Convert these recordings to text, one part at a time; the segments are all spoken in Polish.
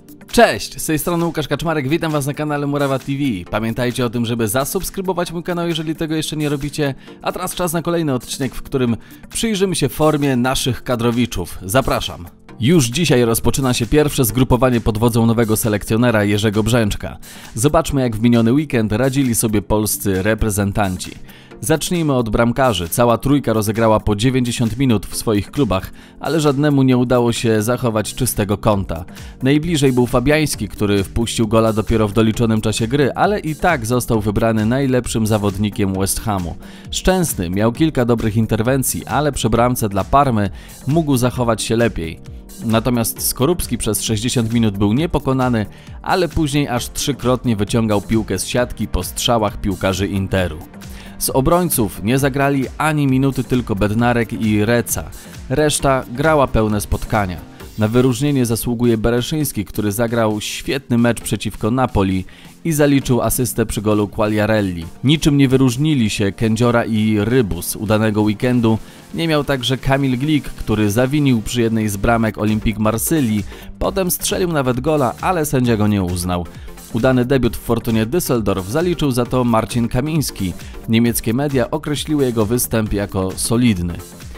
Cześć, z tej strony Łukasz Kaczmarek, witam Was na kanale Murawa TV. Pamiętajcie o tym, żeby zasubskrybować mój kanał, jeżeli tego jeszcze nie robicie. A teraz czas na kolejny odcinek, w którym przyjrzymy się formie naszych kadrowiczów. Zapraszam. Już dzisiaj rozpoczyna się pierwsze zgrupowanie pod wodzą nowego selekcjonera Jerzego Brzęczka. Zobaczmy, jak w miniony weekend radzili sobie polscy reprezentanci. Zacznijmy od bramkarzy. Cała trójka rozegrała po 90 minut w swoich klubach, ale żadnemu nie udało się zachować czystego konta. Najbliżej był Fabiański, który wpuścił gola dopiero w doliczonym czasie gry, ale i tak został wybrany najlepszym zawodnikiem West Hamu. Szczęsny miał kilka dobrych interwencji, ale przy bramce dla Parmy mógł zachować się lepiej. Natomiast Skorupski przez 60 minut był niepokonany, ale później aż trzykrotnie wyciągał piłkę z siatki po strzałach piłkarzy Interu. Z obrońców nie zagrali ani minuty tylko Bednarek i Reca. Reszta grała pełne spotkania. Na wyróżnienie zasługuje Bereszyński, który zagrał świetny mecz przeciwko Napoli i zaliczył asystę przy golu Quagliarelli. Niczym nie wyróżnili się Kędziora i Rybus. Udanego weekendu nie miał także Kamil Glik, który zawinił przy jednej z bramek Olympique Marsylii. Potem strzelił nawet gola, ale sędzia go nie uznał. Udany debiut w Fortunie Düsseldorf zaliczył za to Marcin Kamiński. Niemieckie media określiły jego występ jako solidny.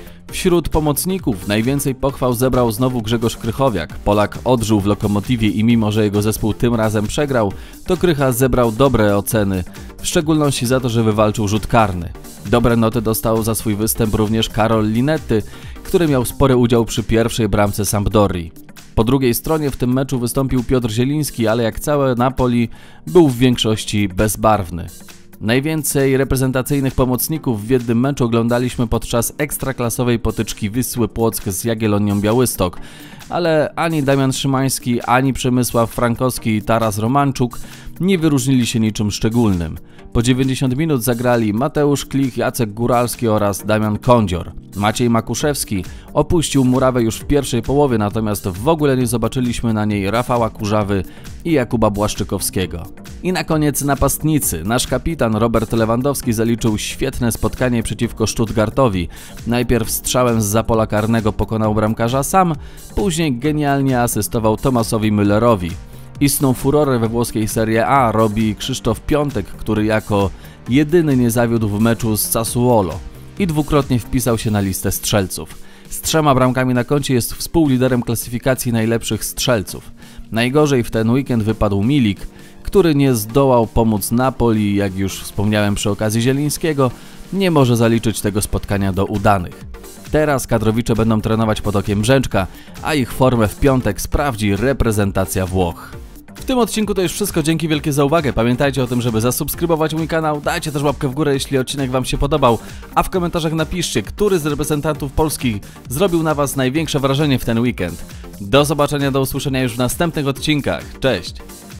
Wśród pomocników najwięcej pochwał zebrał znowu Grzegorz Krychowiak. Polak odżył w Lokomotywie i mimo, że jego zespół tym razem przegrał, to Krycha zebrał dobre oceny, w szczególności za to, że wywalczył rzut karny. Dobre noty dostał za swój występ również Karol Linetti, który miał spory udział przy pierwszej bramce Sampdorii. Po drugiej stronie w tym meczu wystąpił Piotr Zieliński, ale jak całe Napoli był w większości bezbarwny. Najwięcej reprezentacyjnych pomocników w jednym meczu oglądaliśmy podczas ekstraklasowej potyczki Wisły Płock z Jagiellonią Białystok, ale ani Damian Szymański, ani Przemysław Frankowski i Taras Romanczuk nie wyróżnili się niczym szczególnym. Po 90 minut zagrali Mateusz Klich, Jacek Góralski oraz Damian Kądzior. Maciej Makuszewski opuścił murawę już w pierwszej połowie, natomiast w ogóle nie zobaczyliśmy na niej Rafała Kurzawy i Jakuba Błaszczykowskiego. I na koniec napastnicy. Nasz kapitan Robert Lewandowski zaliczył świetne spotkanie przeciwko Stuttgartowi. Najpierw strzałem zza pola karnego pokonał bramkarza sam, później genialnie asystował Thomasowi Müllerowi. Istną furorę we włoskiej Serie A robi Krzysztof Piątek, który jako jedyny nie zawiódł w meczu z Sassuolo i dwukrotnie wpisał się na listę strzelców. Z 3 bramkami na koncie jest współliderem klasyfikacji najlepszych strzelców. Najgorzej w ten weekend wypadł Milik, który nie zdołał pomóc Napoli, jak już wspomniałem przy okazji Zielińskiego, nie może zaliczyć tego spotkania do udanych. Teraz kadrowicze będą trenować pod okiem Brzęczka, a ich formę w piątek sprawdzi reprezentacja Włoch. W tym odcinku to już wszystko, dzięki wielkie za uwagę. Pamiętajcie o tym, żeby zasubskrybować mój kanał, dajcie też łapkę w górę, jeśli odcinek Wam się podobał, a w komentarzach napiszcie, który z reprezentantów polskich zrobił na Was największe wrażenie w ten weekend. Do zobaczenia, do usłyszenia już w następnych odcinkach. Cześć!